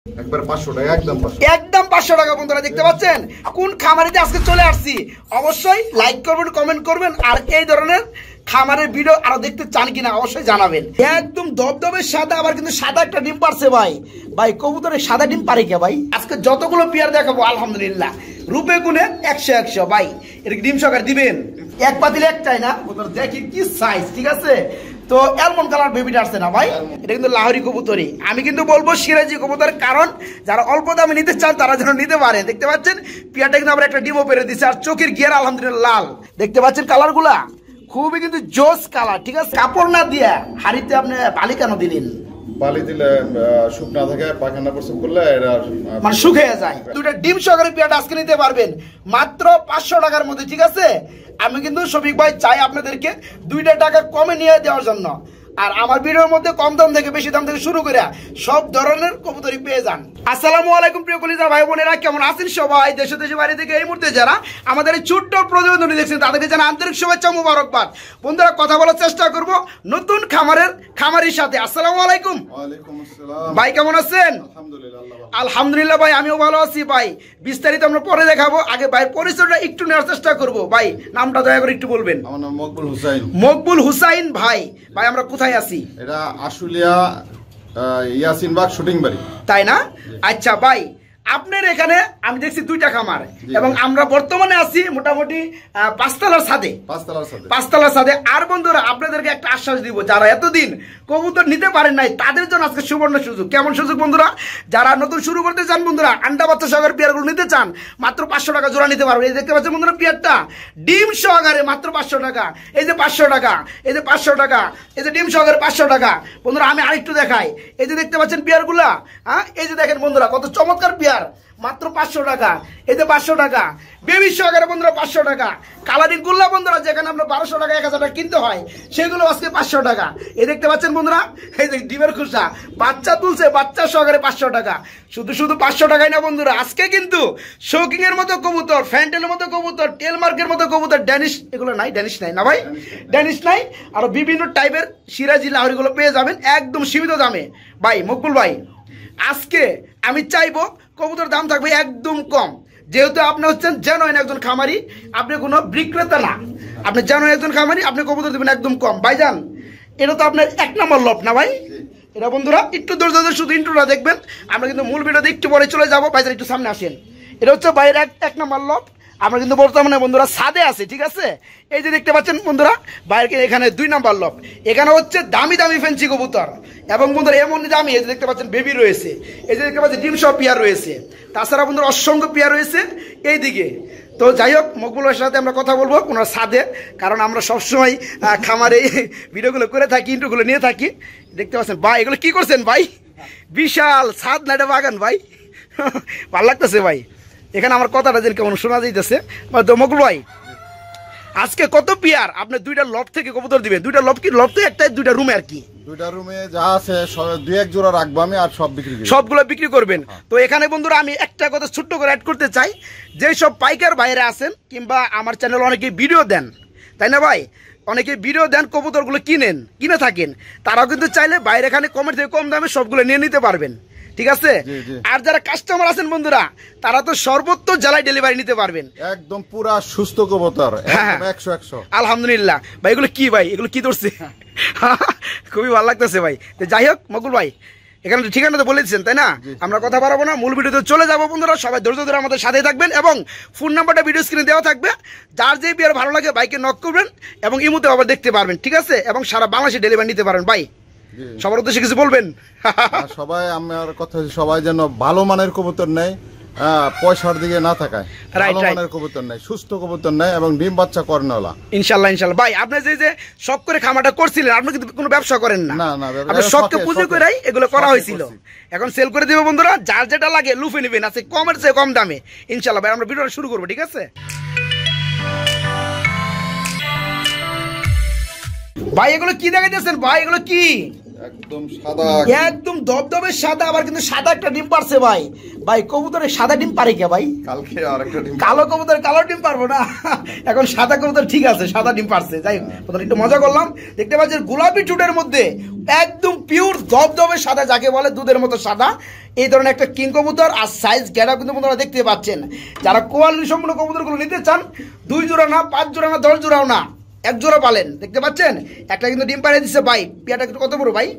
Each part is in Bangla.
একবার 500 টাকা, একদম 500 টাকা। বন্ধুরা দেখতে পাচ্ছেন কোন খামারিতে আজকে চলে আসছি। অবশ্যই লাইক করবেন, কমেন্ট করবেন, আর এই ধরনের খামারের ভিডিও আরো দেখতে চান কিনা অবশ্যই জানাবেন। একদম দবদবে সাদা, আবার কিন্তু সাদা একটা ডিম পারছে ভাই। ভাই কবুতরের সাদা ডিম পারে কে ভাই? আজকে যতগুলো পেয়ার দেখাবো আলহামদুলিল্লাহ রূপে গুণে 100 ভাই। এর ডিম সহকারে দিবেন এক পাতিল একটাই না, দেখি কি সাইজ। ঠিক আছে, তো অ্যালমন্ড কালার বেবিটা আসছে না ভাই, এটা কিন্তু লাহোরি কবুতরই। আমি কিন্তু বলবো সিরাজি কবুতর, কারণ যারা অল্প দামে নিতে চান তারা যেন নিতে পারে। দেখতে পাচ্ছেন পিয়ারটা কিন্তু আমরা একটা ডিমও পেরে দিচ্ছি, আর চোখের গিয়ার আলহামদুলিল্লাহ লাল। দেখতে পাচ্ছেন কালার গুলা খুবই কিন্তু জোস কালার। ঠিক আছে, কাপড় না দিয়া হাড়িতে আপনি বালি কেন দিলেন? বালি দিলে শুকনা থাকে, পায়খানা প্রস্রাব করলে এটা মানে শুকিয়ে যায়। দুইটা ডিম সহকারে পেয়ারটা আজকে নিতে পারবেন মাত্র 500 টাকার মধ্যে। ঠিক আছে, আমি কিন্তু শফিক ভাই চাই আপনাদেরকে 2টা টাকা কমে নিয়ে দেওয়ার জন্য। আর আমার ভিডিওর মধ্যে কম দাম থেকে বেশি দাম থেকে শুরু করে সব ধরনের কবুতরই পেয়ে যান। আসসালামু আলাইকুম প্রিয় কলিজা ভাই বোনেরা, কেমন আছেন সবাই? দেশ দেশে বাইরে থেকে এই মুহূর্তে যারা আমাদের এই ছোট্ট প্রতিবেদনটি দেখছেন তাদেরকে জানা আন্তরিক শুভেচ্ছা, মুবারকবাদ। বন্ধুরা কথা বলার চেষ্টা করব নতুন খামারির সাথে। আসসালামু আলাইকুম। ওয়ালাইকুম আসসালাম ভাই, কেমন আছেন? আলহামদুলিল্লাহ ভাই, আমিও ভালো আছি ভাই। বিস্তারিত আমরা পরে দেখাবো, আগে ভাই পরিচয়টা একটু নেওয়ার চেষ্টা করব। ভাই নামটা দয়া করে একটু বলবেন। আমার নাম মকবুল হুসাইন। মকবুল হুসাইন ভাই। ভাই আমরা কোথায় আছি? এটা আশুলিয়া ইয়াসিনবাগ শুটিং বাড়ি, তাই না? আচ্ছা ভাই, আপনার এখানে আমি দেখছি 2টা খামার, এবং আমরা বর্তমানে আছি মোটামুটি 5তলার ছাদে। আর বন্ধুরা আপনাদেরকে একটা আশ্বাস দিব, যারা এতদিন কবুতর নিতে পারেন নাই তাদের জন্য আজকে সুবর্ণ সুযোগ। কেমন সুযোগ বন্ধুরা? যারা নতুন শুরু করতে চান বন্ধুরা, আন্ডা বাচ্চা সহকারে পেয়ারগুলো নিতে চান, মাত্র 500 টাকা জোড়া নিতে পারবেন। এই দেখতে পাচ্ছেন বন্ধুরা পেয়ারটা ডিম সহকারে মাত্র 500 টাকা। এই যে 500 টাকা, এই যে 500 টাকা, এই যে ডিম সহকারে 500 টাকা। বন্ধুরা আমি আরেকটু দেখাই, এই যে দেখতে পাচ্ছেন পেয়ারগুলা, হ্যাঁ এই যে দেখেন বন্ধুরা কত চমৎকার পেয়ার, মাত্র 500 টাকা। এই যে 500 টাকা বেবি সহকারে বন্ধুরা 500 টাকা। কালারিং গুল্লা বন্ধুরা যেখানে আমরা 1200 টাকা 1000 টাকা কিনতে হয় সেগুলো আজকে 500 টাকা। এই দেখতে পাচ্ছেন বন্ধুরা, এই যে ডিমের খুচরা বাচ্চা তুলছে, বাচ্চা সহকারে 500 টাকা। শুধু 500 টাকাই না বন্ধুরা, আজকে কিন্তু শৌকিং এর মতো কবুতর, ফ্যান্টেলের মতো কবুতর, টেলমার্কের মতো কবুতর, ড্যানিশ এগুলো নাই, ড্যানিশ নাই না ভাই, ড্যানিশ নাই, আরো বিভিন্ন টাইপের সিরাজি লাহোরিগুলো পেয়ে যাবেন একদম সীমিত দামে। ভাই মকবুল ভাই, আজকে আমি চাইবো কবুতর দাম থাকবে একদম কম, যেহেতু আপনি হচ্ছেন জেনুইন একজন খামারি, আপনি কোনো বিক্রেতা না, আপনি জেনুইন একজন খামারি, আপনি কবুতর দেবেন একদম কম। ভাইজান এটা তো আপনার 1 নম্বর লট না ভাই? এটা বন্ধুরা একটু ধৈর্য ধরে শুধু ইন্ট্রোটা দেখবেন, আমরা কিন্তু মূল ভিডিওতে একটু পরে চলে যাবো। ভাইজান একটু সামনে আসেন। এটা হচ্ছে বাইরের 1 নম্বর লট। আমরা কিন্তু বর্তমানে বন্ধুরা ছাদে আছে। ঠিক আছে, এই যে দেখতে পাচ্ছেন বন্ধুরা বাইরে এখানে 2 নম্বর লট। এখানে হচ্ছে দামি দামি ফেন্সি কবুতর, এবং বন্ধুরা এমন দামি, এই যে দেখতে পাচ্ছেন বেবি রয়েছে, এই যে দেখতে পাচ্ছেন ডিম সহ পেয়ার রয়েছে, তাছাড়া বন্ধুরা অসংখ্য পেয়ার রয়েছে এইদিকে। তো যাই হোক, মকবুলের সাথে আমরা কথা বলবো ওনার ছাদে, কারণ আমরা সবসময় খামারে ভিডিওগুলো করে থাকি, ইন্ট্রোগুলো নিয়ে থাকি। দেখতে পাচ্ছেন ভাই এগুলো কি করছেন ভাই? বিশাল ছাদ না এটা বাগান ভাই, ভালো লাগতেছে ভাই। এখানে আমার কথাটা যেন কেমন শোনা যাইতেছে। তো মকবুল ভাই আজকে কত পেয়ার আপনি 2টা লব থেকে কবুতর দিবেন? 2টা লব কি লব তো একটাই, 2টা রুমে আর কি? 2টা রুমে যা আছে 2-1 জোড়া রাখবো আমি, আর সবগুলো বিক্রি করবেন। তো এখানে বন্ধুরা আমি একটা কথা ছোট্ট করে অ্যাড করতে চাই, যে সব পাইকার বাইরে আছেন কিংবা আমার চ্যানেলে অনেকে ভিডিও দেন, তাই না ভাই, অনেকে ভিডিও দেন কবুতরগুলো কিনে থাকেন, তারাও কিন্তু চাইলে বাইরে এখানে কমের থেকে কম দামে সবগুলো নিয়ে নিতে পারবেন। ঠিক আছে, আর যারা কাস্টমার আছেন বন্ধুরা তারা তো সর্বোচ্চ জেলায় ডেলিভারি নিতে পারবেন, একদম পুরা সুস্থ কবুতর, 100 আলহামদুলিল্লাহ। ভাই এগুলো কি ভাই, এগুলো কি ধরছে? খুবই ভালো লাগতেছে ভাই। যাই হোক মকবুল ভাই, এখানে ঠিকানা তো বলে দিচ্ছেন তাই না? আমরা কথা বাড়াবো না, মূল ভিডিওতে চলে যাবো বন্ধুরা। সবাই ধৈর্য ধরে আমাদের সাথে থাকবেন, এবং ফোন নাম্বারটা ভিডিও স্ক্রিনে দেওয়া থাকবে, যার যে বিয়ার ভালো লাগে বাইকে নক করবেন, এবং ইমুতে আবার দেখতে পারবেন। ঠিক আছে, এবং সারা বাংলাদেশে ডেলিভারি নিতে পারেন। ভাই সবার উদ্দেশ্যে কিছু বলবেন? সবাই আমার কথা, সবাই যেন ভালো মানের কবুতর নেয়, পয়সার দিকে না থাকায়, ভালো মানের কবুতর নেয়, সুস্থ কবুতর নেয়, এবং ডিম বাচ্চা করেন না। ইনশাআল্লাহ ইনশাআল্লাহ। ভাই আপনি যে শখ করে খামারটা করছিলেন, আপনি কিন্তু কোনো ব্যবসা করেন না, আপনি শখকে পুঁজি করেই এগুলো করা হয়েছিল। এখন সেল করে দিব বন্ধুরা, যার যেটা লাগে লুফে নেবেন, আছে কমের চেয়ে কম দামে ইনশাআল্লাহ। ভাই আমরা ভিডিওটা শুরু করবো। ঠিক আছে ভাই, এগুলো কি দেখাইতেছেন ভাই? এগুলো কি? একদম সাদা, একদম দবদবে সাদা, আবার কিন্তু সাদা একটা ডিম পারছে ভাই। ভাই কবুতরের সাদা ডিম পারে কে ভাই? কালকে আরেকটা ডিম, কালো কবুতর কালো ডিম পারবো না, এখন সাদা কবুতর ঠিক আছে, সাদা ডিম পারছে। যাই হোক, একটু মজা করলাম। দেখতে পাচ্ছেন গোলাপি ঠোঁটের মধ্যে একদম পিওর দবদবে সাদা, যাকে বলে দুধের মতো সাদা, এই ধরনের একটা কিং কবুতর। আর সাইজ গেটা কিন্তু আপনারা দেখতে পাচ্ছেন। যারা কোয়ালিটি সম্পূর্ণ কবুতরগুলো নিতে চান, 2 জোড়া না, 5 জোড়া না, 10 জোড়াও না, 1 জোড়া পালেন। দেখতে পাচ্ছেন একটা কিন্তু ডিম পাড়িয়ে দিচ্ছে ভাই। পেয়াটা কত পড়ো ভাই?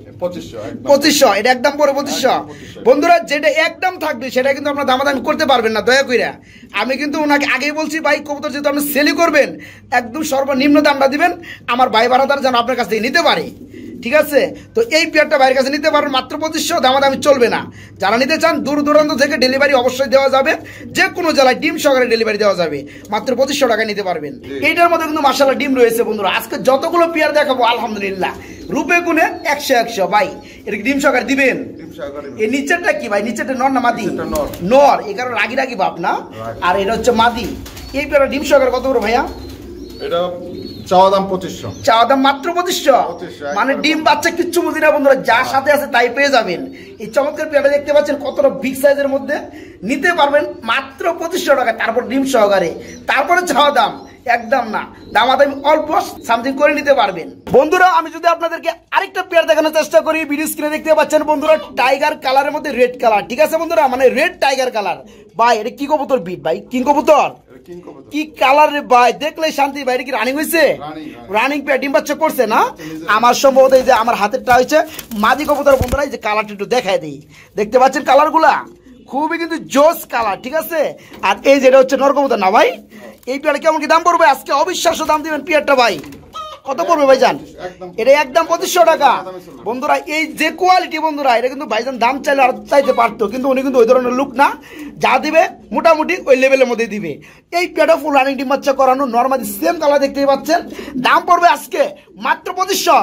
2500। এটা একদম পড়ে 2500। বন্ধুরা যেটা একদম থাকবে সেটা কিন্তু আপনার দামাদামি করতে পারবেন না, দয়া করে। আমি কিন্তু ওনাকে আগেই বলছি ভাই, কবুতর যেহেতু আপনি সেলই করবেন, একদম সর্বনিম্ন দামটা দিবেন, আমার ভাই বারাদার যেন আপনার কাছ থেকে নিতে পারে। ঠিক আছে? তো এই পেয়ারটা ভাইয়ের কাছে নিতে পারবেন মাত্র 2500, দামাদামি চলবে না। যারা নিতে চান দূর দূরান্ত থেকে ডেলিভারি অবশ্যই দেওয়া যাবে, যে কোনো জেলায় ডিম সহকারে ডেলিভারি দেওয়া যাবে, মাত্র 2500 টাকায় নিতে পারবেন। এইটার মধ্যে কিন্তু মাশাআল্লাহ ডিম রয়েছে বন্ধুরা। আজকে যতগুলো পেয়ার দেখাবো আলহামদুলিল্লাহ রূপে গুণে 100 ভাই। এটা ডিম সহকারে দিবেন? এই নিচেরটা কি ভাই? নিচেরটা নর না মাদি? নর, এই কারণে রাগি রাগি ভাব না। আর এটা হচ্ছে মাদি। এই পেয়ারটা ডিম সহকারে কত বড় ভাইয়া? এটা চাওয়া দাম 2500। চাওয়া দাম মাত্র 2500। মানে ডিম বাচ্চা কিচ্ছু বুঝি না বন্ধুরা, যার সাথে আছে তাই পেয়ে যাবেন। এই চমৎকার পেয়ারটা দেখতে পাচ্ছেন কতটা বিগ সাইজের মধ্যে, নিতে পারবেন মাত্র 2500 টাকা, তারপর ডিম সহকারে। তারপরে চাওয়া দাম একদম না, দামাদামি অল্প সামথিং করে নিতে পারবেন। বন্ধুরা আমি যদি আপনাদেরকে আরেকটা পেয়ার দেখানোর চেষ্টা করি, ভিডিও স্ক্রিনে দেখতে পাচ্ছেন বন্ধুরা টাইগার কালারের মধ্যে রেড কালার। ঠিক আছে বন্ধুরা, মানে রেড টাইগার কালার। ভাই এটা কি কবুতর বিট ভাই? কিং কবুতর। কি কালার রে ভাই, দেখলে শান্তি। ভাই এটা কি রানিং হয়েছে? রানিং পেয়ার, ডিম বাচ্চা করছে না? আমার সম্ভবত এই যে আমার হাতেরটা হয়েছে মাদি কবুতর। বন্ধুরা এই যে কালারটা একটু দেখায় দিই, দেখতে পাচ্ছেন কালারগুলা খুবই কিন্তু জোস কালার। ঠিক আছে? আর এই যেটা হচ্ছে নর কবুতর না ভাই? এই পেয়ারটা কেমন কি দাম পড়বে আজকে? অবিশ্বাস্য দাম দিবেন পেয়ারটা ভাই। কত পড়বে ভাইজান? এটা একদম 2500 টাকা। বন্ধুরা এই যে কোয়ালিটি বন্ধুরা, এটা কিন্তু ভাইজান দাম চাইলে আর চাইতে পারতো, কিন্তু উনি কিন্তু ওই ধরনের লুক না, যা দিবে মোটামুটি ওই লেভেলের মধ্যে দিবে। এই পেয়ারটা ফুল রানিং ডিম বাচ্চা করানো, নরমালি সেম কালার দেখতেই পাচ্ছেন। দাম পড়বে আজকে মাত্র 2500।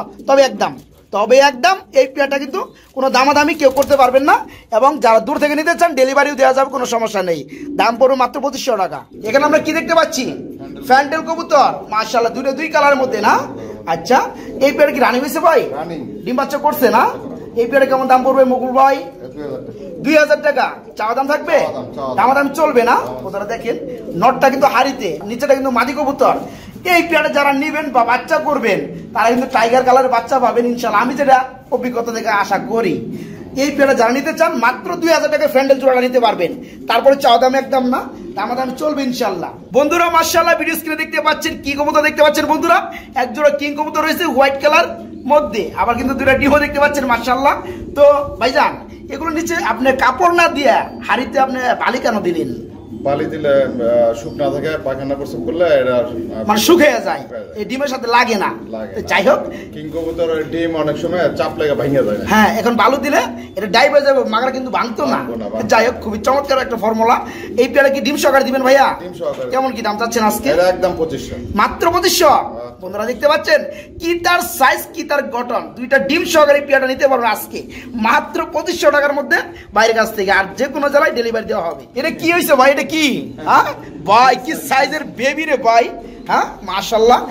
তবে একদম এই পেয়ারটা কিন্তু কোনো দামাদামি কেউ করতে পারবেন না, এবং যারা দূর থেকে নিতে চান ডেলিভারিও দেওয়া যাবে, কোনো সমস্যা নেই। দাম পড়বে মাত্র 2500 টাকা। এখানে আমরা কি দেখতে পাচ্ছি? ফ্যান্টেল কবুতর, মাশাআল্লাহ দুই কালারের মধ্যে না? আচ্ছা এই পেয়ার কি রানিং হয়েছে ভাই? ডিম বাচ্চা করছে না? এই পেয়ারে কেমন দাম পড়বে মুকুল ভাই? 2000 টাকা। চাওয়া দাম থাকবে? দাম চলবে না। ওনারা দেখেন নটটা কিন্তু হাড়িতে, নিচেটা কিন্তু মাদি কবুতর। এই পেয়ারে যারা নিবেন বা বাচ্চা করবেন তারা কিন্তু টাইগার কালারের বাচ্চা পাবেন ইনশাল্লাহ, আমি যেটা অভিজ্ঞতা থেকে আশা করি। এই পেয়ারে যারা নিতে চান মাত্র 2000 টাকা ফ্যান্ডেল জোড়াটা নিতে পারবেন। তারপরে চাওয়া দাম একদম না, দামাদামি চলবে ইনশাল্লাহ। বন্ধুরা মাশাআল্লাহ ভিডিও স্ক্রিনে দেখতে পাচ্ছেন কি কবুতর দেখতে পাচ্ছেন বন্ধুরা, এক জোড়া কিং কবুতর রয়েছে হোয়াইট কালার মধ্যে, আবার কিন্তু দুইটা ডিহো দেখতে পাচ্ছেন মাশাআল্লাহ। তো ভাইজান এগুলো নিচে আপনি কাপড় না দিয়ে হাড়িতে আপনি বালি কেন দিলেন? বালি দিলে শুকনা থাকে, পায়খানা প্রস্রাব করলে এটা মানে শুকিয়ে যায়, এই ডিমের সাথে লাগে না। যাই হোক কিং কবুতরের ডিম অনেক সময় চাপ লেগে ভেঙে যায়। হ্যাঁ এখন বালু দিলে এটা ডাইভ হয়ে যাবে, মাগরা কিন্তু ভাঙতো না। যাই হোক খুবই চমৎকার একটা ফর্মুলা। এই পেয়ারে কি ডিম সহকারে দিবেন ভাইয়া? কেমন কি দাম চাচ্ছেন আজকে? এটা একদম 2500, মাত্র 2500। বন্ধুরা দেখতে পাচ্ছেন কি তার সাইজ, কি তার গঠন, দুইটা ডিম সহকারে পেয়ারটা নিতে পারবেন আজকে মাত্র 2500 টাকার মধ্যে বাইরের কাছ থেকে, আর যে কোনো জেলায় ডেলিভারি দেওয়া হবে। এটা কি হয়েছে ভাই? এটা কি হ্যাঁ ভাই, কি সাইজের বেবি রে ভাই। হ্যাঁ মাশাআল্লাহ,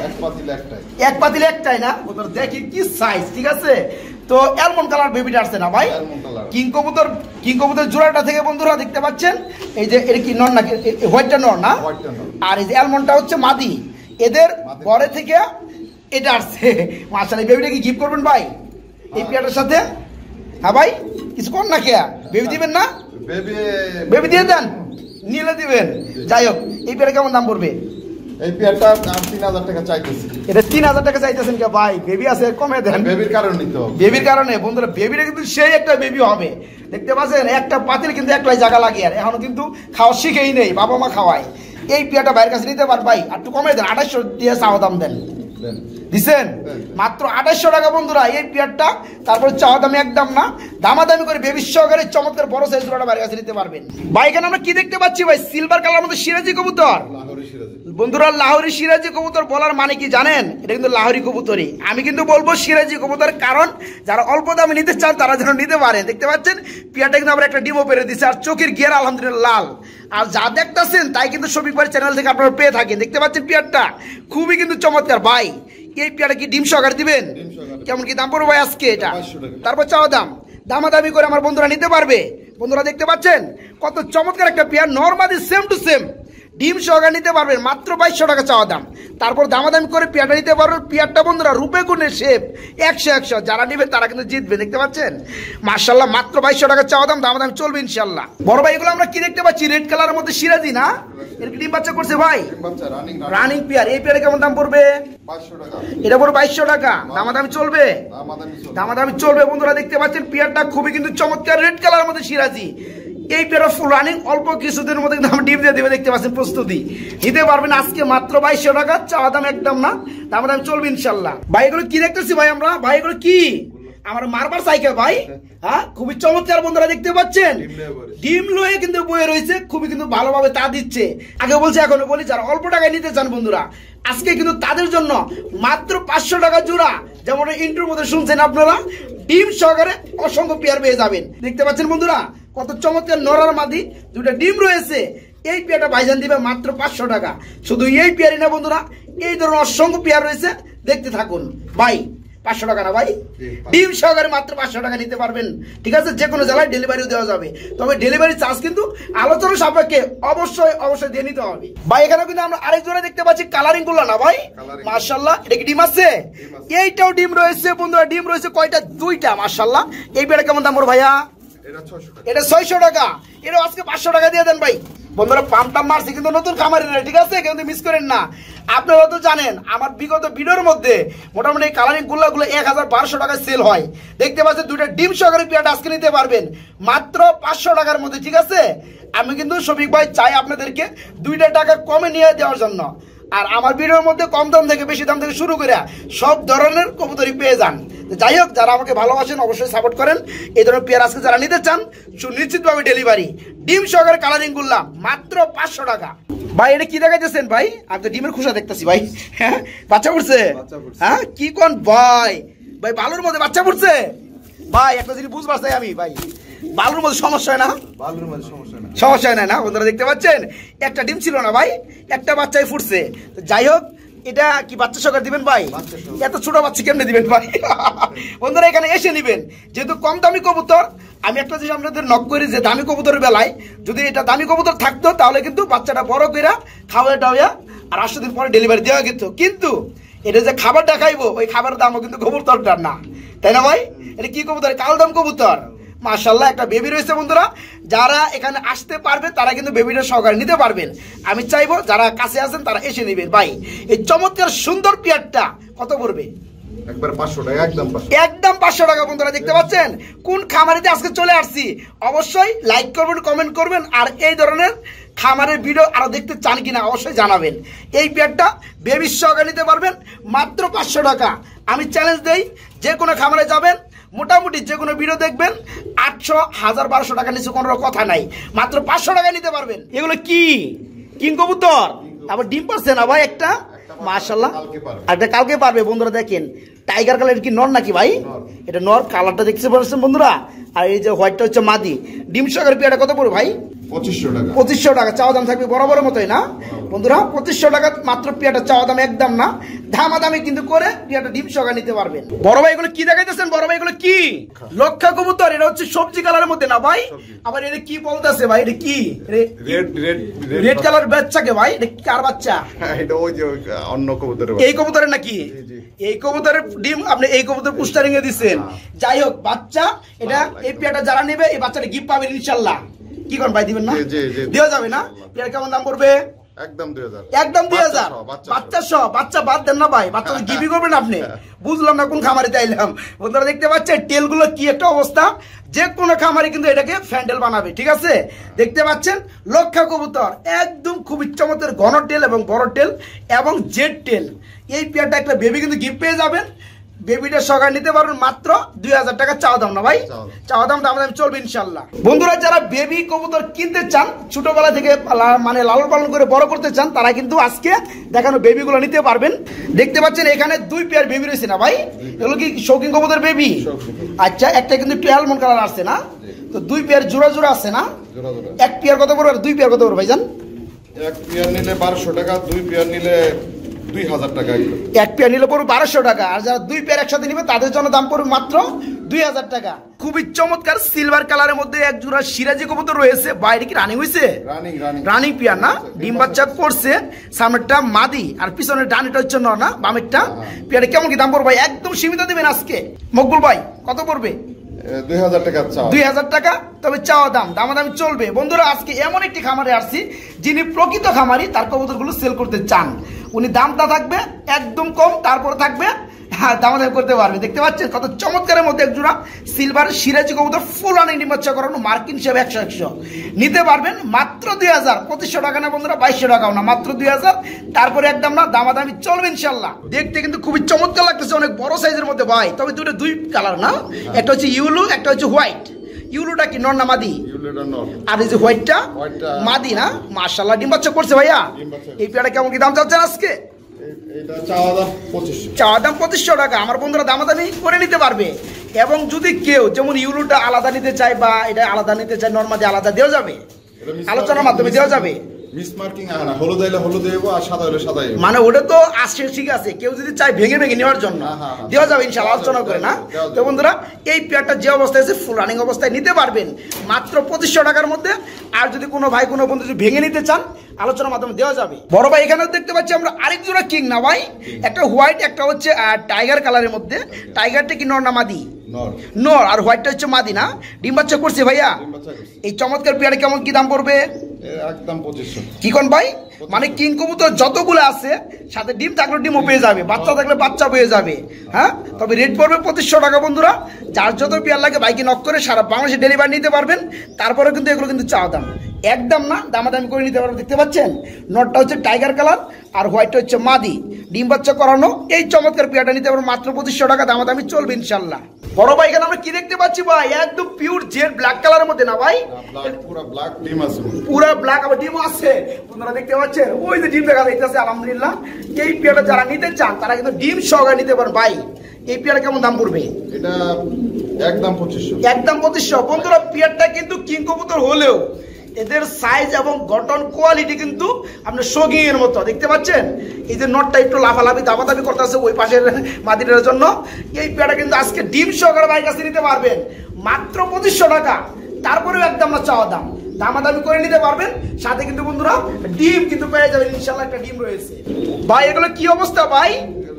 এক পাতিল একটাই না বন্ধুরা, দেখি কি সাইজ। ঠিক আছে? তো অ্যালমন্ড কালার বেবিটা আসছে না ভাই? কিং কবুতর জোড়াটা থেকে বন্ধুরা দেখতে পাচ্ছেন এই যে এটা কি নর না, হোয়াইটটা নর না, আর এই যে অ্যালমন্ডটা হচ্ছে মাদি। এদের পরে থেকে এটা আসছে মাশাআল্লাহ। বেবিটা কি গিফট করবেন ভাই এই পেয়ারটার সাথে? হ্যাঁ ভাই কিছু কর না, খেয়া বেবি দিবেন না? বেবি দিয়ে দেন, নিলে দিবেন। যাই হোক এই পেয়ারে কেমন দাম পড়বে? এই পেয়ারটা 3000 টাকা চাইতেছি। এটা 3000 টাকা চাইতেছেন কে ভাই? বেবি আছে কমে দেন। বেবির কারণে নিতে হবে, বেবির কারণে বন্ধুরা। বেবিটা কিন্তু সেই একটা বেবি হবে, দেখতে পাচ্ছেন একটা পাতিল কিন্তু একলাই জায়গা লাগে, আর এখনো কিন্তু খাওয়া শিখেই নেই, বাবা মা খাওয়ায়। এই পেয়ারটা বাইরের কাছে নিতে পার ভাই, আর একটু কমে দেন, 2800 দিয়ে চাওয়া দাম দেন। দিচ্ছেন মাত্র 2800 টাকা বন্ধুরা এই পেয়ারটা। তারপরে চাওয়া দামি একদম না, দামাদামি করে বেবি সহকারে চমৎকার বড় সাইজ জোড়াটা বাইরের কাছে নিতে পারবেন ভাই। এখানে আমরা কি দেখতে পাচ্ছি ভাই? সিলভার কালার মধ্যে সিরাজি কবুতর বন্ধুরা। লাহোরি সিরাজি কবুতর বলার মানে কি জানেন? এটা কিন্তু লাহোরি কবুতরই। আমি কিন্তু বলবো সিরাজি কবুতর, কারণ যারা অল্প দামে নিতে চান তারা যেন নিতে পারেন। দেখতে পাচ্ছেন পেয়ারটা কিন্তু আবার একটা ডিমও পেরে দিচ্ছে, আর চোখের গিয়ার আলহামদুলিল্লাহ লাল। আর যা দেখতেছেন তাই কিন্তু শফিক ভাই চ্যানেল থেকে আপনারা পেয়ে থাকেন। দেখতে পাচ্ছেন পেয়ারটা খুবই কিন্তু চমৎকার ভাই। এই পেয়ারটা কি ডিম সহকারে দিবেন? কেমন কি দাম পড়বে ভাই আজকে এটা? তারপর চাওয়া দাম, দামাদামি করে আমার বন্ধুরা নিতে পারবে। বন্ধুরা দেখতে পাচ্ছেন কত চমৎকার একটা pair, normally same to same ডিম সহকারে নিতে পারবেন মাত্র 2200 টাকা চাওয়া দাম। তারপর দামাদামি করে পেয়ারটা নিতে পারবেন। পেয়ারটা বন্ধুরা রূপে গুণে শেপ 100 যারা নেবেন তারা কিন্তু জিতবে। দেখতে পাচ্ছেন মাশাআল্লাহ, মাত্র 2200 টাকা চাওয়া দাম, দামাদামি চলবে ইনশাআল্লাহ। বড় ভাই এগুলো আমরা কি দেখতে পাচ্ছি? রেড কালারের মধ্যে সিরাজি না, এর ডিম বাচ্চা করছে ভাই, রানিং পেয়ার। এই পেয়ারে কেমন দাম পড়বে? 2200 টাকা। এটা পড়বে 2200 টাকা, দামাদামি চলবে, দামাদামি চলবে। বন্ধুরা দেখতে পাচ্ছেন পেয়ারটা খুবই কিন্তু চমৎকার, রেড কালারের মধ্যে সিরাজি। এই পেয়ার ফুল রানিং, অল্প কিছুদিনের মধ্যে কিন্তু ডিম দিয়ে দেবে। দেখতে পাচ্ছেন প্রস্তুতি নিতে পারবেন আজকে মাত্র 2200 টাকা চাওয়া দাম, একদম না, দামাদামি চলবে ইনশাআল্লাহ। ভাই এগুলো কি দেখতেছি ভাই আমরা? ভাই এগুলো কি? আমার মারবার সাইকেল ভাই, হ্যাঁ খুবই চমৎকার। বন্ধুরা দেখতে পাচ্ছেন ডিম লয়ে কিন্তু বয়ে রয়েছে, খুবই কিন্তু ভালোভাবে তা দিচ্ছে। আগে বলছি এখনো বলি, যারা অল্প টাকায় নিতে চান বন্ধুরা আজকে কিন্তু তাদের জন্য মাত্র 500 টাকা জোড়া, যেমন ইন্ট্রোর মধ্যে শুনছেন আপনারা, ডিম সহকারে অসংখ্য পেয়ার পেয়ে যাবেন। দেখতে পাচ্ছেন বন্ধুরা কত চমৎকার নরার মাদি, দুটা ডিম রয়েছে। এই পেয়ারটা ভাইজান দিবে মাত্র 500 টাকা। শুধু এই পেয়ারই না বন্ধুরা, এই ধরনের অসংখ্য পেয়ার রয়েছে, দেখতে থাকুন। ভাই 500 টাকা না ভাই, ডিম সহকারে মাত্র 500 টাকা নিতে পারবেন। ঠিক আছে, যে কোনো জেলায় ডেলিভারিও দেওয়া যাবে, তবে ডেলিভারি চার্জ কিন্তু আলোচনা সাপেক্ষে অবশ্যই দিয়ে নিতে হবে। ভাই এখানে কিন্তু আমরা আরেক জোড়া দেখতে পাচ্ছি, কালারিং গুলো না ভাই, মাশাআল্লাহ। এটা কি ডিম আছে? এইটাও ডিম রয়েছে বন্ধুরা, ডিম রয়েছে কয়টা? 2টা, মাশাআল্লাহ। এই পেয়ারে কেমন দাম পড়বে ভাইয়া? এটা 600 টাকা। এটা আজকে 500 টাকা দিয়ে দেন ভাই। বন্ধুরা পাম্পটা মারছি কিন্তু নতুন খামারিরা, ঠিক আছে, কিন্তু মিস করেন না। আপনারা তো জানেন আমার বিগত ভিডিওর মধ্যে মোটামুটি এই কালারিং গুলো 1200 টাকায় সেল হয়। দেখতে পাচ্ছেন দুইটা ডিম সহকারে পেয়ারটা আজকে নিতে পারবেন মাত্র 500 টাকার মধ্যে। ঠিক আছে, আমি কিন্তু শফিক ভাই চাই আপনাদেরকে 2টা টাকা কমে নিয়ে দেওয়ার জন্য। আর আমার ভিডিওর মধ্যে কম দাম থেকে বেশি দাম থেকে শুরু করে সব ধরনের কবুতরই পেয়ে যান। যাই হোক, যারা আমাকে ভালোবাসেন অবশ্যই সাপোর্ট করেন। এই ধরনের পেয়ার আজকে যারা নিতে চান সুনিশ্চিতভাবে ডেলিভারি, ডিম সহকারে কালারিং গুলা মাত্র 500 টাকা। ভাই এটা কি দেখাইতেছেন ভাই? আমি তো ডিমের খুশা দেখতেছি ভাই। হ্যাঁ বাচ্চা পড়ছে, হ্যাঁ কি কোন ভাই? ভাই বালুর মধ্যে বাচ্চা পড়ছে ভাই। একটা জিনিস বুঝবার চাই আমি ভাই, বালুর মধ্যে সমস্যা হয় না? সমস্যা হয় না? বন্ধুরা দেখতে পাচ্ছেন একটা ডিম ছিল না ভাই, একটা বাচ্চাই ফুটছে। যাই হোক, এটা কি বাচ্চা সহকারে দিবেন ভাই? এত ছোট বাচ্চা কেমনে দিবেন ভাই? বন্ধুরা এখানে এসে নিবেন, যেহেতু কম দামি কবুতর। আমি একটা জিনিস আপনাদের নক করি যে দামি কবুতরের বেলায় যদি এটা দামি কবুতর থাকতো তাহলে কিন্তু বাচ্চাটা বড় করে খাওয়া টাওয়া আর 8 দিন পরে ডেলিভারি দেওয়া কিন্তু এটা যে খাবারটা খাইবো ওই খাবারের দামও কিন্তু কবুতরটার না, তাই না ভাই? এটা কি কবুতর? কালদম কবুতর। মাশাআল্লাহ, একটা বেবি রয়েছে বন্ধুরা। যারা এখানে আসতে পারবে তারা কিন্তু বেবিটা সহকারে নিতে পারবেন। আমি চাইবো যারা কাছে আছেন তারা এসে নেবেন। ভাই এই চমৎকার সুন্দর পেয়ারটা কত পড়বে? একবার 500 টাকা, একদম 500 টাকা। বন্ধুরা দেখতে পাচ্ছেন কোন খামারিতে আজকে চলে আসছি। অবশ্যই লাইক করবেন, কমেন্ট করবেন, আর এই ধরনের খামারের ভিডিও আরো দেখতে চান কিনা অবশ্যই জানাবেন। এই পেয়ারটা বেবি সহকারে নিতে পারবেন মাত্র 500 টাকা। আমি চ্যালেঞ্জ দেই, যে কোনো খামারে যাবেন মোটামুটি যে কোনো ভিডিও দেখবেন 800, 1000, 1200 টাকা নিচে কোনো কথা নাই, মাত্র 500 টাকা নিতে পারবেন। এগুলো কি কিং কবুতর? আবার ডিম পারছে না ভাই একটা, মাশাআল্লাহ। আর এটা কালকে পারবে। বন্ধুরা দেখেন টাইগার কালার কি নর নাকি ভাই? এটা নর, কালারটা দেখতে পাচ্ছেন বন্ধুরা। আর এই যে হোয়াইটটা হচ্ছে মাদি। ডিম সহকারে পেয়ারটা কত পড়বে ভাই? 2500 টাকা চাওয়া দাম থাকবে বরাবরের মতোই না বন্ধুরা? 2500 টাকা মাত্র পেয়ারটা চাওয়া দাম, একদম না, দামাদামি কিন্তু করে পেয়ারটা ডিম সহকারে নিতে পারবেন। বড় ভাই এগুলো কি দেখাইতেছেন? বড় ভাই এগুলো কি? লক্ষা কবুতর। এটা হচ্ছে সবজি কালারের মধ্যে না ভাই? আবার এটা কি বলতেছে ভাই? এটা কি রেড কালার বাচ্চাকে ভাই? এটা কার বাচ্চা? এটা ওই যে অন্য কবুতরের। এই কবুতরের নাকি? এই কবুতরের ডিম আপনি এই কবুতর পুস্টারিং এ দিচ্ছেন। যাই হোক, বাচ্চা এটা, এই পেয়ারটা যারা নেবে এই বাচ্চাটা গিফট পাবেন ইনশাআল্লাহ। কি কোন ভাই দিবেন না? দেওয়া যাবে না? পেয়ার কেমন দাম পড়বে? একদম 2000। একদম 2000। বাচ্চা সহ, বাচ্চা বাদ দেন না ভাই, বাচ্চা গিফট করবেন আপনি। বুঝলাম না কোন খামারে চাইলাম। বন্ধুরা দেখতে পাচ্ছেন টেলগুলো কি একটা অবস্থা। যে কোনো খামারে কিন্তু এটাকে ফ্যান্ডেল বানাবে। ঠিক আছে, দেখতে পাচ্ছেন লক্ষা কবুতর, একদম খুবই চমৎকার ঘন টেল এবং বড় টেল এবং জেড টেল। এই পেয়ারটা একটা বেবি কিন্তু গিফট পেয়ে যাবেন। বেবিটা সহকারে নিতে পারবেন মাত্র 2000 টাকা চাওয়া দাম না ভাই? চাওয়া দাম দাম চলবে ইনশাআল্লাহ। বন্ধুরা যারা বেবি কবুতর কিনতে চান, ছোটবেলা থেকে মানে লালন পালন করে বড় করতে চান, তারা কিন্তু আজকে দেখানো বেবিগুলো নিতে পারবেন। দেখতে পাচ্ছেন এখানে 2 পেয়ার বেবি রয়েছে না ভাই? এগুলো কি শৌখিন কবুতর বেবি? আচ্ছা, একটা কিন্তু একটু অ্যালমন্ড কালার আছে না, তো 2 পেয়ার জোড়া জোড়া আছে না? এক পেয়ার কত পড়বে আর 2 পেয়ার কত পড়বে ভাইজান? এক পেয়ার নিলে 1200 টাকা, 2 পেয়ার নিলে 2000 টাকা। এক পেয়ার নিলে পড়বে 1200 টাকা, আর যারা 2 পেয়ার একসাথে নিবে তাদের জন্য দাম পড়বে মাত্র 2000 টাকা। খুবই চমৎকার সিলভার কালারের মধ্যে এক জোড়া সিরাজি কবুতর রয়েছে। বাইরে কি রানিং হয়েছে? রানিং পেয়ার না, ডিম বাচ্চা করছে। সামনেরটা মাদি আর পিছনের ডানেরটা হচ্ছে নর না, বামেরটা। পেয়ারে কেমন কি দাম পড়বে ভাই? একদম সীমিত দিবেন আজকে মকবুল ভাই, কত পড়বে? 2000 টাকা। 2000 টাকা, তবে চাওয়া দাম, দামাদামি চলবে। বন্ধুরা আজকে এমন একটি খামারে আসছি যিনি প্রকৃত খামারি, তার কবুতরগুলো সেল করতে চান। উনি দামটা থাকবে একদম কম, তারপরে থাকবে দামাদামি করতে পারবে। দেখতে পাচ্ছেন কত চমৎকারের মধ্যে এক জোড়া সিলভার সিরাজি কবুতর ফুল রানিং ডিম বাচ্চা করানো, মার্কিন হিসেবে 100 নিতে পারবেন মাত্র 2000। 2500 টাকা না বন্ধুরা, 2200 টাকাও না, মাত্র 2000। তারপরে একদম না, দামাদামি চলবে ইনশাল্লাহ। দেখতে কিন্তু খুবই চমৎকার লাগতেছে, অনেক বড় সাইজের মধ্যে ভাই। তবে দুই কালার না, একটা হচ্ছে ইউলু, একটা হচ্ছে হোয়াইট। ইউলুটা কি নর না মাদি? আর এই যে হোয়াইটটা মাদি না? মাশাআল্লাহ ডিম বাচ্চা করছে ভাইয়া। এই পেয়ারটা কেমন কি দাম চাচ্ছেন আজকে? চাওয়া দাম 2500 টাকা। আমার বন্ধুরা দামাদামি করে নিতে পারবে। এবং যদি কেউ যেমন ইউলুটা আলাদা নিতে চায় বা এটা আলাদা নিতে চায়, নরমাদি আলাদা দেওয়া যাবে, আলোচনার মাধ্যমে দেওয়া যাবে। মানে ওটা তো আসছে, ঠিক আছে। কেউ যদি চায় ভেঙে নেওয়ার জন্য দেওয়া যাবে ইনশাআল্লাহ, আলোচনা করে না। তো বন্ধুরা এই পেয়ারটা যে অবস্থায় আছে ফুল রানিং অবস্থায় নিতে পারবেন মাত্র 2500 টাকার মধ্যে। আর যদি কোনো ভাই কোনো বন্ধু যদি ভেঙে নিতে চান, আলোচনার মাধ্যমে দেওয়া যাবে। বড় ভাই এখানে দেখতে পাচ্ছি আমরা আরেক জোড়া কিং না ভাই, একটা হোয়াইট একটা হচ্ছে টাইগার কালারের মধ্যে। টাইগারটা কি নর না মাদি? নর। আর হোয়াইটটা হচ্ছে মাদি না? ডিম বাচ্চা করছে ভাইয়া। এই চমৎকার পেয়ারে কেমন কি দাম পড়বে? একদম 2500। কি কোন ভাই? মানে কিং কবুতর যতগুলো আছে সাথে ডিম থাকলে ডিমও পেয়ে যাবে, বাচ্চা থাকলে বাচ্চা পেয়ে যাবে। হ্যাঁ, তবে রেট পড়বে 2500 টাকা বন্ধুরা। যার যত পেয়ার লাগে বাইকে নক করে সারা বাংলাদেশে ডেলিভারি নিতে পারবেন। তারপরে কিন্তু এগুলো কিন্তু চাওয়া দাম একদম না, দামাদামি করে নিতে পারবেন। দেখতে পাচ্ছেন নটটা হচ্ছে টাইগার কালার আর হোয়াইটটা হচ্ছে মাদি, ডিম বাচ্চা করানো। এই চমৎকার পেয়ারটা নিতে পারবেন মাত্র 2500 টাকা, দামাদামি চলবে ইনশাল্লাহ। বড় ভাই এখানে আমরা কি দেখতে পাচ্ছি ভাই? একদম পিওর জেড ব্ল্যাক কালারের মধ্যে না ভাই? পুরো ব্ল্যাক ডিম আছে, পুরো ব্ল্যাক আবার ডিমও আছে। আপনারা দেখতে পাচ্ছেন ওই যে ডিম দেখা যাইতেছে। আলহামদুলিল্লাহ এই পেয়ারটা যারা নিতে চান তারা কিন্তু ডিম সহকারে নিতে পারেন ভাই। এই পেয়ারটা কেমন দাম পড়বে? এটা একদম 2500। একদম 2500। বন্ধুরা পেয়ারটা কিন্তু কিং কবুতর হলেও এদের সাইজ এবং গঠন কোয়ালিটি কিন্তু আপনার শৌখিন এর মতো। দেখতে পাচ্ছেন এই যে নটটা একটু লাফালাফি দাবাদাবি করতেছে ওই পাশের মাদিটার জন্য। এই পেয়ারটা কিন্তু আজকে ডিম সহকারে ভাই কাছে নিতে পারবেন মাত্র 2500 টাকা। তারপরেও একদম না চাওয়া দাম, দামাদামি করে নিতে পারবেন। সাথে কিন্তু বন্ধুরা ডিম কিন্তু পেয়ে যাবেন ইনশাআল্লাহ। একটা ডিম রয়েছে ভাই। এগুলো কি অবস্থা ভাই?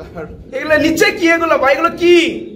এগুলো নিচে কি এগুলো ভাই? এগুলো কি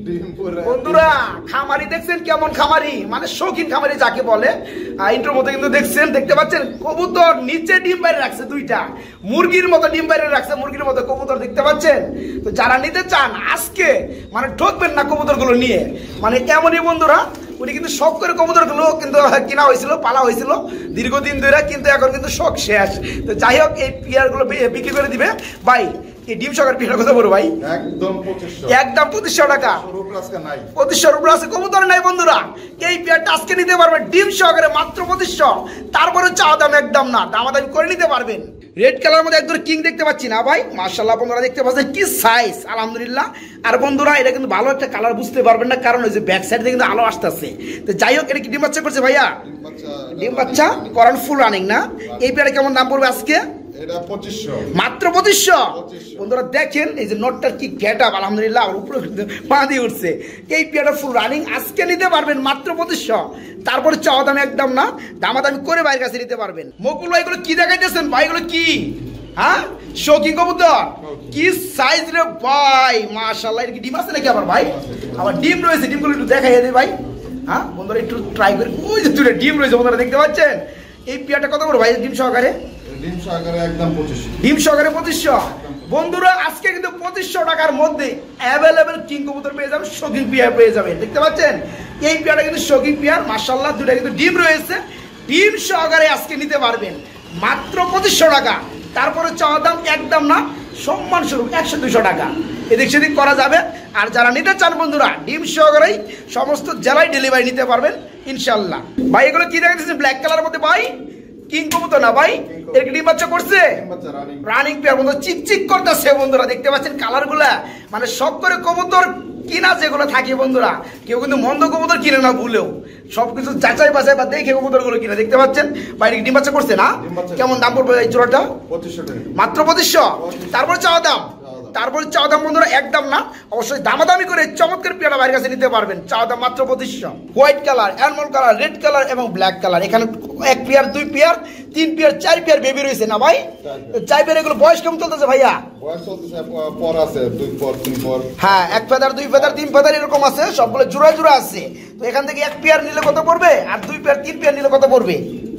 বন্ধুরা? খামারি দেখছেন কেমন খামারি, মানে শৌখিন খামারি যাকে বলে। ইন্ট্রোর মধ্যে কিন্তু দেখছেন, দেখতে পাচ্ছেন কবুতর নিচে ডিম বাইরে রাখছে দুইটা, মুরগির মতো ডিম বাইরে রাখছে, মুরগির মতো কবুতর। দেখতে পাচ্ছেন? তো যারা নিতে চান আজকে মানে ঠকবেন না কবুতর গুলো নিয়ে। মানে এমনই বন্ধুরা, উনি কিন্তু শখ করে কবুতর গুলো কিন্তু কিনা হয়েছিল, পালা হয়েছিল দীর্ঘদিন ধরে, কিন্তু এখন কিন্তু শখ শেষ। তো যাই হোক এই পেয়ার গুলো বিক্রি করে দিবে ভাই। এই ডিম সহকারে পেয়ার কথা বলবো ভাই? একদম 2500। একদম 2500 টাকা। 2500 উপরে আছে, কবুতর নাই বন্ধুরা। এই পেয়ারটা আজকে নিতে পারবেন ডিম সহকারে মাত্র 2500। তারপরে চাওয়া দাম একদম না, দামাদামি করে নিতে পারবেন। রেড কালার মধ্যে একদম কিং দেখতে পাচ্ছি না ভাই? মাশাআল্লাহ বন্ধুরা দেখতে পাচ্ছেন কি সাইজ, আলহামদুলিল্লাহ। আর বন্ধুরা এটা কিন্তু ভালো একটা কালার, বুঝতে পারবেন না কারণ ওই যে ব্যাক সাইড থেকে কিন্তু আলো আসতেছে। তো যাই হোক এটা কি ডিম বাচ্চা করছে ভাইয়া? ডিম বাচ্চা করান ফুল রানিং না? এই পেয়ারে কেমন দাম পড়বে আজকে? এটা 2500, মাত্র 2500। বন্ধুরা দেখেন এই যে নোটটার কি গেটআপ, আলহামদুলিল্লাহ আর উপরে পা দিয়ে উঠছে। এই পেয়ারটা ফুল রানিং আজকে নিতে পারবেন মাত্র 2500। তারপরে চাওয়া দাম একদম না, দামাদামি করে বাইরের কাছে নিতে পারবেন। মকুল ভাই এগুলো কি দেখাইতেছেন ভাই? এগুলো কি? হ্যাঁ শৌখিন কবুতর, কি সাইজ রে ভাই, মাশাআল্লাহ। এর কি ডিম আছে নাকি আবার ভাই? আবার ডিম রয়েছে, ডিমগুলো একটু দেখাই দেয় ভাই। হ্যাঁ বন্ধুরা একটু ট্রাই করি। ওই যে দুটো ডিম রয়েছে বন্ধুরা দেখতে পাচ্ছেন। এই পেয়ারটা কত বড় ভাই ডিম সহকারে? ডিম সহকারে একদম 2500। ডিম সহকারে 2500। বন্ধুরা আজকে কিন্তু 2500 টাকার মধ্যে অ্যাভেলেবেল কিং কবুতর পেয়ে যাবেন, শৌখিন পেয়ার পেয়ে যাবেন। দেখতে পাচ্ছেন এই পেয়ারটা কিন্তু শৌখিন পেয়ার, মাশাআল্লাহ। দুটো কিন্তু ডিম রয়েছে, ডিম সহকারে আজকে নিতে পারবেন মাত্র 2500 টাকা। তারপরে চাওয়া দাম একদম না, সম্মান স্বরূপ 100-200 টাকা এদিক সেদিক করা যাবে। আর যারা নিতে চান বন্ধুরা ডিম সহকারেই সমস্ত জেলায় ডেলিভারি নিতে পারবেন ইনশাল্লাহ। ভাই এগুলো কি দেখাচ্ছেন ব্ল্যাক কালারের মধ্যে ভাই? কিং কবুতর না ভাই? এর ডিম বাচ্চা করছে? রানিং পেয়ার বন্ধু, চিকচিক করতেছে বন্ধুরা। দেখতে পাচ্ছেন কালার গুলা, মানে শখ করে কবুতর কিনা যেগুলো থাকে বন্ধুরা, কেউ কিন্তু মন্দ কবুতর কিনে না ভুলেও, সবকিছু যাচাই বাছাই বা দেখে কবুতর গুলো কিনে। দেখতে পাচ্ছেন বাইরে ডিম বাচ্চা করছে না? কেমন দাম পড়বে এই জোড়াটা? 2500 টাকা মাত্র 2500। তারপর চাওয়া দাম, তারপর চাওয়া দাম বন্ধুরা একদম না, অবশ্যই দামাদামি করে চমৎকার পেয়ারা বাইরের কাছে নিতে পারবেন। চাওয়া দাম মাত্র 2500। White colour, almond colour, red colour এবং ব্ল্যাক কালার। এখানে 1 pair 2 pair 3 pair 4 pair baby রয়েছে না ভাই? 4 পেয়ার। এগুলো বয়স কেমন চলতেছে ভাইয়া? বয়স চলতেছে পর আছে 2 পর 3 পর। হ্যাঁ, 1 ফেদার 2 ফেদার 3 ফেদার এরকম আছে, সবগুলো জোড়া জোড়া আছে। তো এখান থেকে 1 পেয়ার নিলে কত পড়বে, আর 2 পেয়ার 3 পেয়ার নিলে কত পড়বে?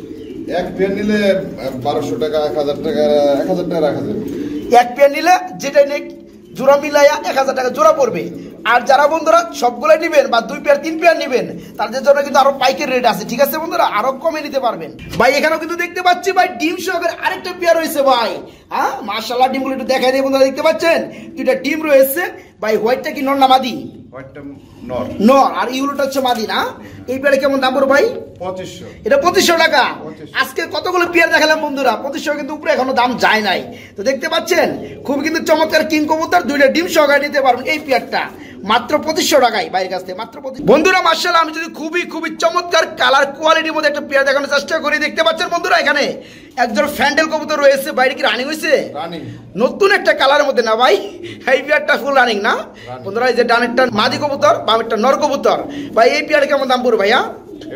1 পেয়ার নিলে 1200 টাকা, 1000 টাকা, 1000 টাকা রাখা যাবে। 1 পেয়ার নিলে যেটাই নেই জোড়া মিলাইয়া 1000 টাকা জোড়া পড়বে। আর যারা বন্ধুরা সবগুলাই নেবেন বা 2 পেয়ার 3 পেয়ার নেবেন, তাদের জন্য কিন্তু আরো পাইকের রেট আছে, ঠিক আছে বন্ধুরা, আরো কমে নিতে পারবেন। ভাই এখানেও কিন্তু দেখতে পাচ্ছি ভাই ডিম সহকারে আরেকটা পেয়ার রয়েছে ভাই। হ্যাঁ মাশাআল্লাহ, ডিমগুলো একটু দেখাই দিই বন্ধুরা। দেখতে পাচ্ছেন 2টা ডিম রয়েছে ভাই। হোয়াইটটা কি নর না মাদি? হোয়াইটটা নর। নর, আর ইউলোটা হচ্ছে মাদি না? এই পেয়ারে কেমন দাম পড়বে ভাই? 2500। এটা 2500 টাকা। আজকে কতগুলো পেয়ার দেখালাম বন্ধুরা, 2500 কিন্তু উপরে এখনো দাম যায় নাই। তো দেখতে পাচ্ছেন খুব কিন্তু চমৎকার কিং কবুতর, 2টা ডিম সহকারে নিতে পারবেন এই পেয়ারটা মাত্র 2500 টাকায় বাইরের কাছ থেকে, মাত্র 2500। বন্ধুরা মাশাআল্লাহ, আমি যদি খুবই চমৎকার কালার কোয়ালিটির মধ্যে একটা পেয়ার দেখানোর চেষ্টা করি। দেখতে পাচ্ছেন বন্ধুরা এখানে একজন ফ্যান্ডেল কবুতর রয়েছে। বাইরে কি রানিং হয়েছে? রানিং। নতুন একটা কালারের মধ্যে না ভাই? এই পেয়ারটা ফুল রানিং না বন্ধুরা? এই যে ডানেরটা মাদি কবুতর, বামেরটা নর কবুতর। ভাই এই পেয়ারে কেমন দাম পড়বে ভাইয়া?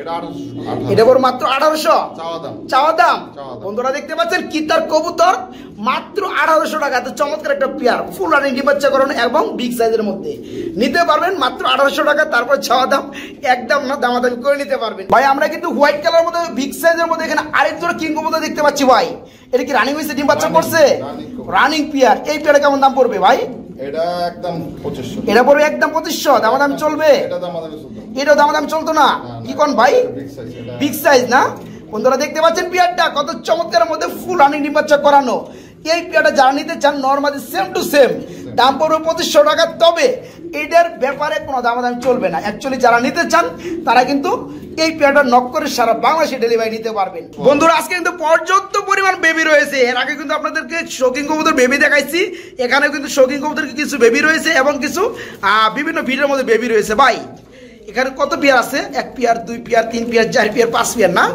এটা পড়বে মাত্র 1800 চাওয়া দাম। বন্ধুরা দেখতে পাচ্ছেন কি তার কবুতর, মাত্র 1800 টাকা। তো চমৎকার একটা পেয়ার, ফুল রানিং ডিম বাচ্চা করানো এবং বিগ সাইজের মধ্যে নিতে পারবেন মাত্র 1800 টাকা। তারপর চাওয়া দাম একদম না, দামাদামি করে নিতে পারবেন ভাই। আমরা কিন্তু হোয়াইট কালার মধ্যে বিগ সাইজের মধ্যে এখানে আরেকজন কিং কবুতর দেখতে পাচ্ছি ভাই। এটা কি রানিং হয়েছে, ডিম বাচ্চা করছে? Running pair. এই পেয়ারে কেমন দাম পড়বে ভাই? এটা একদম 2500। এটা পড়বে একদম 2500। দামাদামি চলবে? এটাও দামাদামি চলতো না? কি কোন ভাই? বিগ সাইজ না? বন্ধুরা দেখতে পাচ্ছেন পেয়ারটা কত চমৎকার মধ্যে ফুল রানিং ডিম বাচ্চা করানো। এই পেয়ারটা যারা নিতে চান নরমালি সেম টু সেম দাম পড়বে 2500 টাকা। তবে এটার ব্যাপারে কোনো দামাদামি চলবে না। অ্যাকচুয়ালি যারা নিতে চান তারা কিন্তু এই পেয়ারটা নক করে সারা বাংলাদেশে ডেলিভারি নিতে পারবেন। বন্ধুরা আজকে কিন্তু পর্যাপ্ত পরিমাণ বেবি রয়েছে। এর আগে কিন্তু আপনাদেরকে শৌখিন কবুতর বেবি দেখাইছি, এখানেও কিন্তু শৌখিন কবুতর কিছু বেবি রয়েছে এবং কিছু বিভিন্ন ভিডিওর মধ্যে বেবি রয়েছে। ভাই এখানে কত পেয়ার আছে? 1 pair 2 pair 3 pair 4 pair 5 pair না?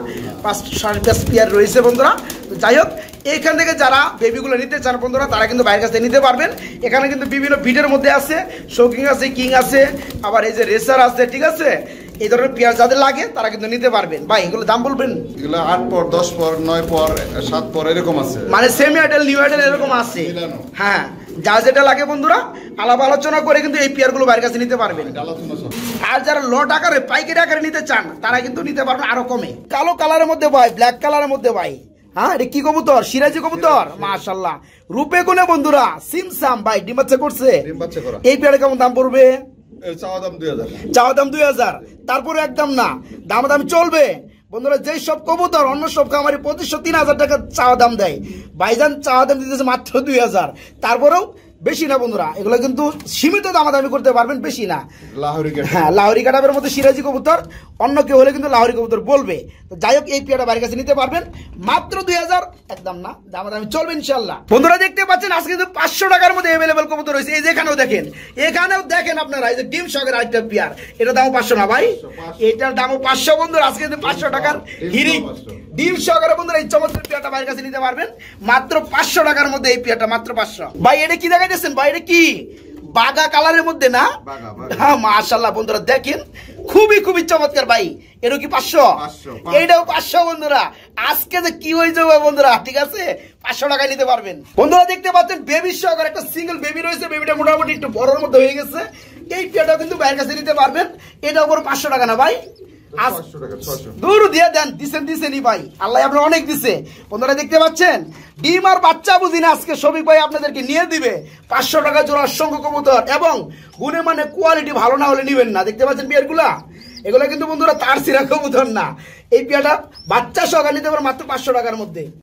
5 পেয়ার রয়েছে বন্ধুরা। তো যাই হোক, এইখান থেকে যারা বেবিগুলো নিতে চান বন্ধুরা তারা কিন্তু বাইরের কাছ থেকে নিতে পারবেন। এখানে কিন্তু বিভিন্ন ভিডিওর মধ্যে আছে, শৌখিন আছে, কিং আছে, আবার এই যে রেসার আছে, ঠিক আছে? এই ধরনের পেয়ার যাদের লাগে তারা কিন্তু নিতে পারবেন। ভাই এগুলো দাম বলবেন? এগুলো 8 পর 10 পর 9 পর 7 পর এরকম আছে, মানে সেমি আইডেল নিউ আইডেল এরকম আছে। হ্যাঁ, যা যেটা লাগে বন্ধুরা আলাপ আলোচনা করে কিন্তু এই পেয়ারগুলো বাইরের কাছে নিতে পারবেন। আর যারা লট আকারে পাইকারি আকারে নিতে চান তারা কিন্তু নিতে পারবেন আরো কমে। কালো কালারের মধ্যে ভাই, ব্ল্যাক কালারের মধ্যে ভাই। হ্যাঁ, এটা কি কবুতর? সিরাজি কবুতর। মাশাআল্লাহ, রূপে গুণে বন্ধুরা সিমসাম ভাই, ডিম বাচ্চা করছে। এই পেয়ারে কেমন দাম পড়বে? চাওয়া দাম 2000। চাওয়া দাম 2000। তারপরে একদম না, দাম চলবে বন্ধুরা। যেই সব কবুতর অন্য সব খামারি 2500-3000 টাকা চাওয়া দাম দেয়, ভাইজান চাওয়া দাম দিতেছে মাত্র 2000। তারপরেও বেশি না বন্ধুরা, এগুলো কিন্তু সীমিত দামাদামি করতে পারবেন, বেশি না। হ্যাঁ, লাহোরি কাটাবের মধ্যে সিরাজি কবুতর, অন্য কেউ হলে কিন্তু লাহোরি কবুতর বলবে। তো যাই হোক, এই পেয়ারটা বাড়ির কাছে নিতে পারবেন মাত্র 2000, একদম না, দামাদামি চলবে ইনশাল্লাহ। বন্ধুরা দেখতে পাচ্ছেন আজকে কিন্তু 500 টাকার মধ্যে অ্যাভেলেবল কবুতর রয়েছে। এই যে এখানেও দেখেন আপনারা, এই যে ডিম সহকারে আরেকটা পেয়ার, এটা দাম 500 না ভাই? এটার দামও 500 বন্ধুরা। আজকে কিন্তু 500 টাকার হিরিক ডিম সহকারে বন্ধুরা এই চমৎকার পেয়ারটা বাড়ির কাছে নিতে পারবেন মাত্র 500 টাকার মধ্যে। এই পেয়ারটা মাত্র 500। ভাই এটা কি দেখাইতেছেন ভাই? এটা কি বাগা কালারের মধ্যে না? হ্যাঁ মাশাআল্লাহ বন্ধুরা দেখেন, খুবই চমৎকার ভাই। এটা কি 500? এইটাও 500 বন্ধুরা। আজকে যে কি হয়ে যাবে বন্ধুরা, ঠিক আছে, 500 টাকায় নিতে পারবেন। বন্ধুরা দেখতে পাচ্ছেন বেবি সহকারে একটা সিঙ্গেল বেবি রয়েছে। বেবিটা মোটামুটি একটু বড়র মধ্যে হয়ে গেছে। এই পেয়ারটাও কিন্তু বাইরের কাছে নিতে পারবেন। এটাও বড় 500 টাকা না ভাই? দূর দিয়ে দেন, দিছেনি ভাই, আল্লাহ আপনার অনেক দিছে। বন্ধুরা দেখতে পাচ্ছেন ডিম আর বাচ্চা বুঝি না, আজকে শফিক ভাই আপনাদেরকে নিয়ে দিবে 500 টাকা জোড়া অসংখ্য কবুতর, এবং গুণে মানে কোয়ালিটি ভালো না হলে নিবেন না। দেখতে পাচ্ছেন পেয়ারগুলা, এগুলো কিন্তু বন্ধুরা তার সিরা কবুতর না। এই পেয়ারটা বাচ্চা সহকারে নিতে পারে মাত্র 500 টাকার মধ্যে।